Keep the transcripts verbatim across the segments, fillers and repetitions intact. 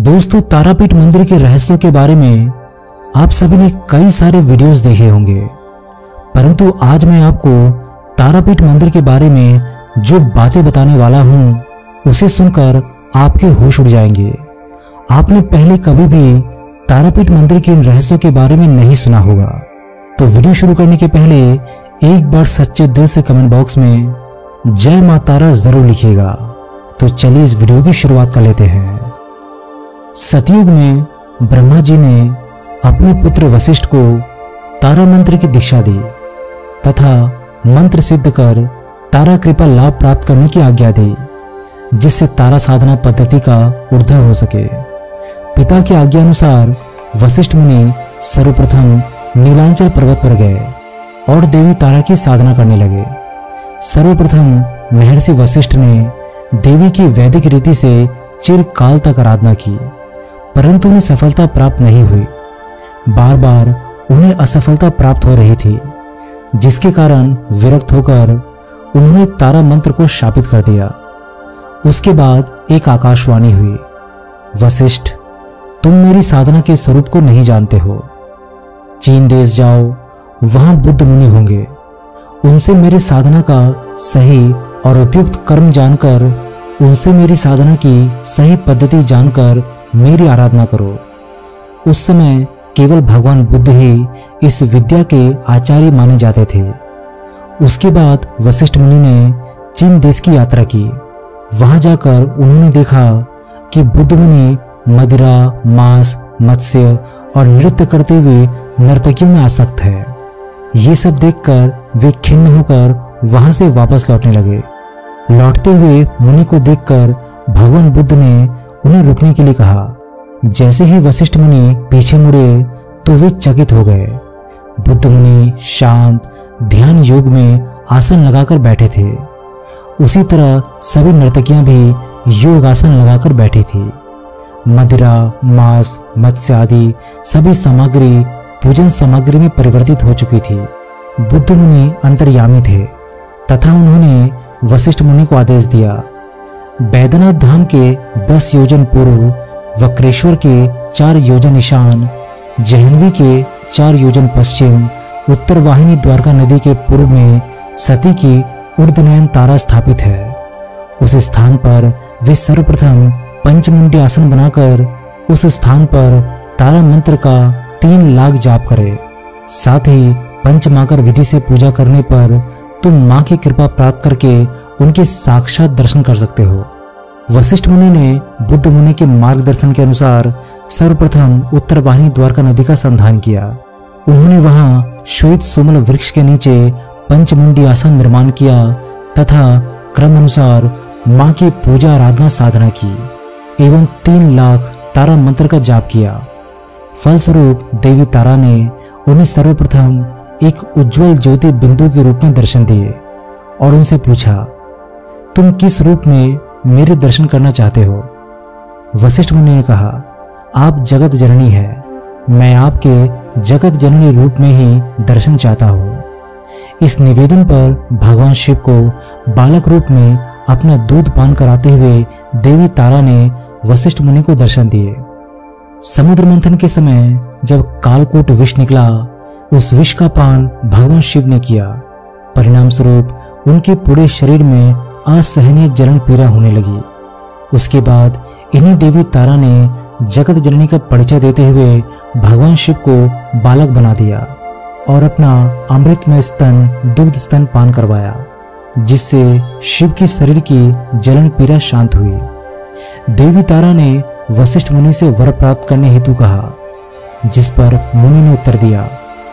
दोस्तों, तारापीठ मंदिर के रहस्यों के बारे में आप सभी ने कई सारे वीडियोस देखे होंगे, परंतु आज मैं आपको तारापीठ मंदिर के बारे में जो बातें बताने वाला हूं उसे सुनकर आपके होश उड़ जाएंगे। आपने पहले कभी भी तारापीठ मंदिर के इन रहस्यों के बारे में नहीं सुना होगा। तो वीडियो शुरू करने के पहले एक बार सच्चे दिल से कमेंट बॉक्स में जय मां तारा जरूर लिखिएगा। तो चलिए इस वीडियो की शुरुआत कर लेते हैं। सतयुग में ब्रह्मा जी ने अपने पुत्र वशिष्ठ को तारा मंत्र की दीक्षा दी तथा मंत्र सिद्ध कर तारा कृपा लाभ प्राप्त करने की आज्ञा दी, जिससे तारा साधना पद्धति का उद्धार हो सके। पिता की आज्ञा अनुसार वशिष्ठ मुनि सर्वप्रथम नीलांचल पर्वत पर गए और देवी तारा की साधना करने लगे। सर्वप्रथम महर्षि वशिष्ठ ने देवी की वैदिक रीति से चिरकाल तक आराधना की, परंतु उन्हें सफलता प्राप्त नहीं हुई। बार बार उन्हें असफलता प्राप्त हो रही थी, जिसके कारण विरक्त होकर उन्होंने तारा मंत्र को शापित कर दिया। उसके बाद एक आकाशवाणी हुई, वशिष्ठ, तुम मेरी साधना के स्वरूप को नहीं जानते हो। चीन देश जाओ, वहां बुद्ध मुनि होंगे, उनसे मेरी साधना का सही और उपयुक्त कर्म जानकर, उनसे मेरी साधना की सही पद्धति जानकर मेरी आराधना करो। उस समय केवल भगवान बुद्ध ही इस विद्या के आचार्य माने जाते थे। उसके बाद वशिष्ठ मुनि ने चीन देश की यात्रा की। वहां जाकर उन्होंने देखा कि बुद्ध मुनि मदिरा, मांस, मत्स्य और नृत्य करते हुए नर्तकियों में आसक्त है। ये सब देखकर वे खिन्न होकर वहां से वापस लौटने लगे। लौटते हुए मुनि को देखकर भगवान बुद्ध ने उन्हें रुकने के लिए कहा। जैसे ही वशिष्ठ मुनि पीछे मुड़े तो वे चकित हो गए। बुद्ध मुनि शांत ध्यान योग में आसन लगाकर बैठे थे। उसी तरह सभी नर्तकियां भी योग आसन लगाकर बैठी थी। मदिरा, मांस, मत्स्य आदि सभी सामग्री पूजन सामग्री में परिवर्तित हो चुकी थी। बुद्ध मुनि अंतर्यामी थे तथा उन्होंने वशिष्ठ मुनि को आदेश दिया, बैद्यनाथ धाम के दस योजन पूर्व, वक्रेश्वर के चार योजन ईशान, जहन्वी के चार योजन पश्चिम, उत्तर वाहिनी द्वारका नदी के पूर्व में सती की ऊर्ध्वनयन तारा स्थापित है। उस स्थान पर वे सर्वप्रथम पंचमुंडी आसन बनाकर उस स्थान पर तारा मंत्र का तीन लाख जाप करे। साथ ही पंचमाकर विधि से पूजा करने पर तुम मां की कृपा प्राप्त करके उनके साक्षात दर्शन कर सकते हो। वशिष्ठ मुनि ने बुद्ध मुनि के मार्गदर्शन के अनुसार सर्वप्रथम उत्तर वाहिनी द्वारका नदी का संधान किया। उन्होंने वहां श्वेत सोमल वृक्ष के नीचे पंचमुंडी आसन निर्माण किया तथा क्रम अनुसार मां की पूजा आराधना साधना की एवं तीन लाख तारा मंत्र का जाप किया। फलस्वरूप देवी तारा ने उन्हें सर्वप्रथम एक उज्जवल ज्योति बिंदु के रूप में दर्शन दिए और उनसे पूछा, तुम किस रूप में मेरे दर्शन करना चाहते हो? वशिष्ठ मुनि ने कहा, आप जगत जननी है, मैं आपके जगत जननी रूप में ही दर्शन चाहता हूँ। इस निवेदन पर भगवान शिव को बालक रूप में अपना दूध पान कराते हुए देवी तारा ने वशिष्ठ मुनि को दर्शन दिए। समुद्र मंथन के समय जब कालकूट विष निकला, उस विष का पान भगवान शिव ने किया। परिणाम स्वरूप उनके पूरे शरीर में असहनीय जलन पीड़ा होने लगी। उसके बाद इन्हीं देवी तारा ने जगत जननी का परिचय देते हुए भगवान शिव को बालक बना दिया और अपना अमृतमय स्तन दुग्ध स्तन पान करवाया, जिससे शिव के शरीर की जलन पीड़ा शांत हुई। देवी तारा ने वशिष्ठ मुनि से वर प्राप्त करने हेतु कहा, जिस पर मुनि ने उत्तर दिया,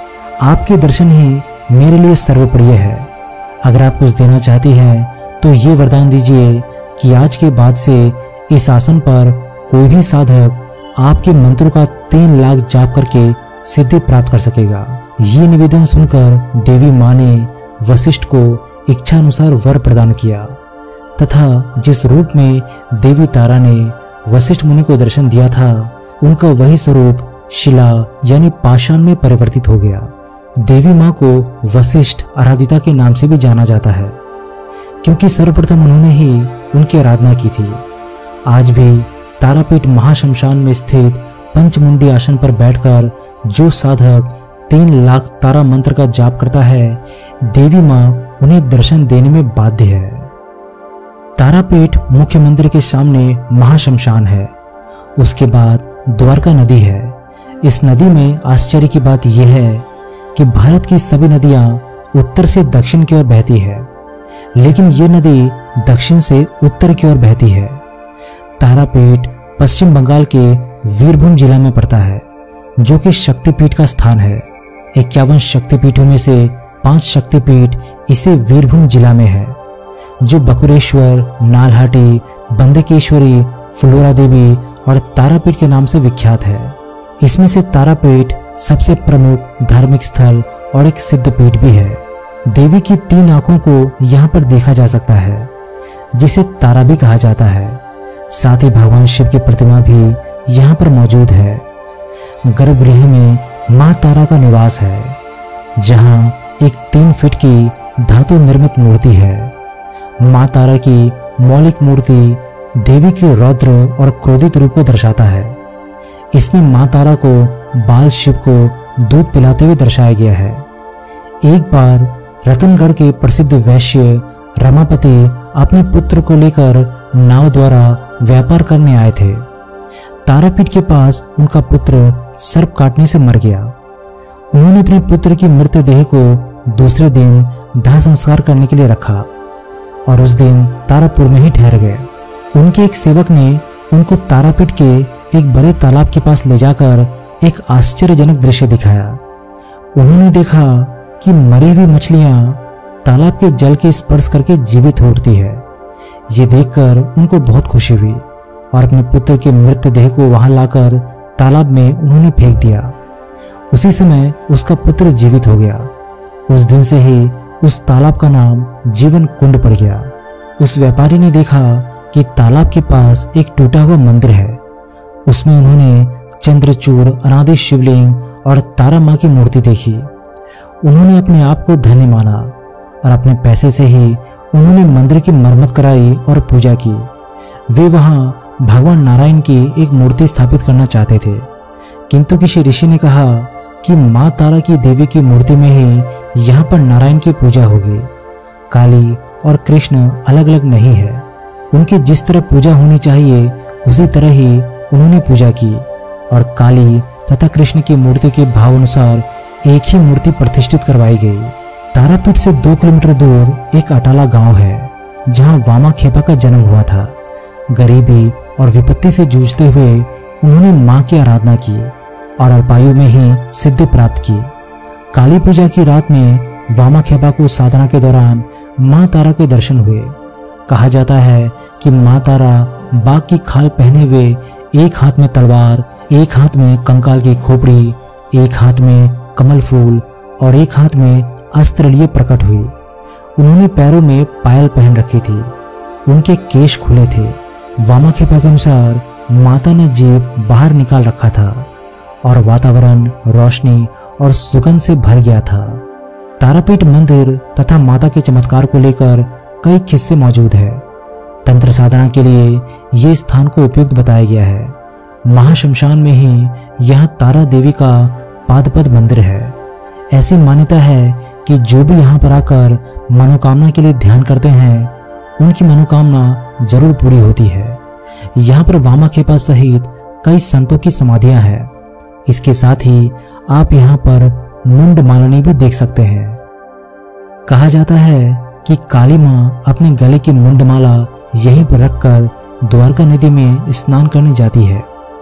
आपके दर्शन ही मेरे लिए सर्वप्रिय है। अगर आप कुछ देना चाहती हैं तो ये वरदान दीजिए कि आज के बाद से इस आसन पर कोई भी साधक आपके मंत्रों का तीन लाख जाप करके सिद्धि प्राप्त कर सकेगा। ये निवेदन सुनकर देवी मां ने वशिष्ठ को इच्छा अनुसार वर प्रदान किया तथा जिस रूप में देवी तारा ने वशिष्ठ मुनि को दर्शन दिया था, उनका वही स्वरूप शिला यानी पाषाण में परिवर्तित हो गया। देवी मां को वशिष्ठ आराधिता के नाम से भी जाना जाता है, क्योंकि सर्वप्रथम उन्होंने ही उनकी आराधना की थी। आज भी तारापीठ महाशमशान में स्थित पंचमुंडी आसन पर बैठकर जो साधक तीन लाख तारा मंत्र का जाप करता है, देवी माँ उन्हें दर्शन देने में बाध्य है। तारापीठ मुख्य मंदिर के सामने महाशमशान है। उसके बाद द्वारका नदी है। इस नदी में आश्चर्य की बात यह है कि भारत की सभी नदियां उत्तर से दक्षिण की ओर बहती है, लेकिन ये नदी दक्षिण से उत्तर की ओर बहती है। तारापीठ पश्चिम बंगाल के वीरभूम जिला में पड़ता है, जो कि शक्तिपीठ का स्थान है। इक्यावन शक्तिपीठों में से पांच शक्तिपीठ इसे वीरभूम जिला में है, जो बकुरेश्वर, नालहाटी, बंदकेश्वरी, फुलोरा देवी और तारापीठ के नाम से विख्यात है। इसमें से तारापीठ सबसे प्रमुख धार्मिक स्थल और एक सिद्ध पीठ भी है। देवी की तीन आंखों को यहाँ पर देखा जा सकता है, जिसे तारा भी कहा जाता है। साथ ही भगवान शिव की प्रतिमा भी यहाँ पर मौजूद है। गर्भगृह में माँ तारा का निवास है, जहाँ एक तीन फीट की धातु निर्मित मूर्ति है। माँ तारा की मौलिक मूर्ति देवी के रौद्र और क्रोधित रूप को दर्शाता है। इसमें माँ तारा को बाल शिव को दूध पिलाते हुए दर्शाया गया है। एक बार रतनगढ़ के प्रसिद्ध वैश्य रमापति अपने पुत्र को लेकर नाव द्वारा व्यापार करने आए थे। तारापीठ के पास उनका पुत्र सर्प काटने से मर गया। उन्होंने अपने पुत्र की मृतदेह को दूसरे दिन दाह संस्कार करने के लिए रखा और उस दिन तारापुर में ही ठहर गए। उनके एक सेवक ने उनको तारापीठ के एक बड़े तालाब के पास ले जाकर एक आश्चर्यजनक दृश्य दिखाया। उन्होंने देखा कि मरी हुई मछलियां तालाब के जल के स्पर्श करके जीवित हो उठती है। ये देखकर उनको बहुत खुशी हुई और अपने पुत्र के मृतदेह को वहां लाकर तालाब में उन्होंने फेंक दिया। उसी समय उसका पुत्र जीवित हो गया। उस दिन से ही उस तालाब का नाम जीवन कुंड पड़ गया। उस व्यापारी ने देखा कि तालाब के पास एक टूटा हुआ मंदिर है। उसमें उन्होंने चंद्रचूड़, अनादि शिवलिंग और तारा माँ की मूर्ति देखी। उन्होंने अपने आप को धन्य माना और अपने पैसे से ही उन्होंने मंदिर की मरम्मत कराई और पूजा की। वे वहां भगवान नारायण की एक मूर्ति स्थापित करना चाहते थे, किंतु किसी ऋषि ने कहा कि माँ तारा की देवी की मूर्ति में ही यहाँ पर नारायण की पूजा होगी। काली और कृष्ण अलग अलग नहीं है। उनकी जिस तरह पूजा होनी चाहिए उसी तरह ही उन्होंने पूजा की और काली तथा कृष्ण की मूर्ति के भाव अनुसार एक ही मूर्ति प्रतिष्ठित करवाई गई। तारापीठ से दो किलोमीटर दूर एक अटाला गांव है, जहां वामा खेपा का जन्म हुआ था। गरीबी और विपत्ति से जूझते हुए उन्होंने मां की आराधना की और अल्पायु में ही सिद्धि प्राप्त की। काली पूजा की रात में वामा खेपा को साधना के दौरान मां तारा के दर्शन हुए। कहा जाता है कि मां तारा बाघ की खाल पहने हुए, एक हाथ में तलवार, एक हाथ में कंकाल की खोपड़ी, एक हाथ में कमल फूल और एक हाथ में अस्त्र लिए प्रकट हुई। उन्होंने पैरों में पायल पहन रखी थी। उनके केश खुले थे। वामा खेपा के अनुसार माता ने जीभ बाहर निकाल रखा था और वातावरण रोशनी और सुगंध से भर गया था। तारापीठ मंदिर तथा माता के चमत्कार को लेकर कई किस्से मौजूद है। तंत्र साधना के लिए ये स्थान को उपयुक्त बताया गया है। महाशमशान में ही यह तारा देवी का पादपद मंदिर है। ऐसी मान्यता है कि जो भी यहाँ पर आकर मनोकामना के लिए ध्यान करते हैं, उनकी मनोकामना जरूर पूरी होती है। यहाँ पर वामा खेपा सहित कई संतों की समाधियां हैं। इसके साथ ही आप यहाँ पर मुंड मालिनी भी देख सकते हैं। कहा जाता है कि काली माँ अपने गले की मुंडमाला यहीं पर रखकर द्वारका नदी में स्नान करने जाती है।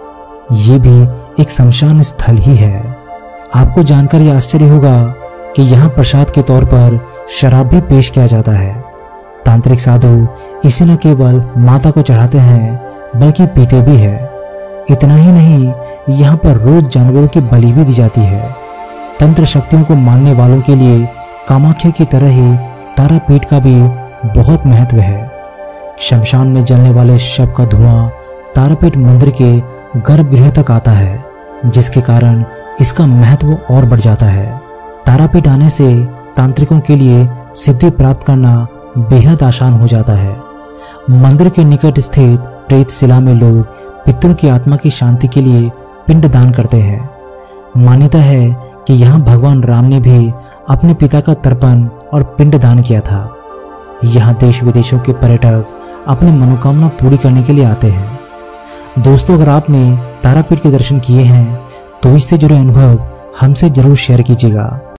ये भी एक शमशान स्थल ही है। आपको जानकर यह आश्चर्य होगा कि यहाँ प्रसाद के तौर पर शराब भी पेश किया जाता है। तांत्रिक साधु इसे न केवल माता को चढ़ाते हैं बल्कि पीते भी है। इतना ही नहीं, यहाँ पर रोज जानवरों की बलि भी दी जाती है। तंत्र शक्तियों को मानने वालों के लिए कामाख्या की तरह ही तारापीठ का भी बहुत महत्व है। शमशान में जलने वाले शव का धुआं तारापीठ मंदिर के गर्भगृह तक आता है, जिसके कारण इसका महत्व और बढ़ जाता है। तारापीठ आने से तांत्रिकों के लिए सिद्धि प्राप्त करना बेहद आसान हो जाता है। मंदिर के निकट स्थित प्रेतशिला में लोग पितरों की आत्मा की शांति के लिए पिंड दान करते हैं। मान्यता है कि यहाँ भगवान राम ने भी अपने पिता का तर्पण और पिंड दान किया था। यहाँ देश विदेशों के पर्यटक अपनी मनोकामना पूरी करने के लिए आते हैं। दोस्तों, अगर आपने तारापीठ के दर्शन किए हैं तो इससे जुड़े अनुभव हमसे जरूर शेयर कीजिएगा।